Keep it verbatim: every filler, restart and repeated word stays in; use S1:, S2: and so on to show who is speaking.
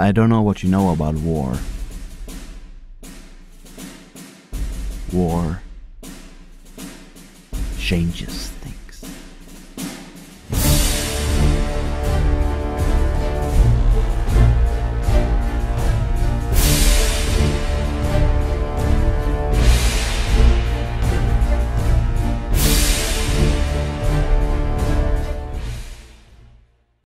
S1: I don't know what you know about war. War changes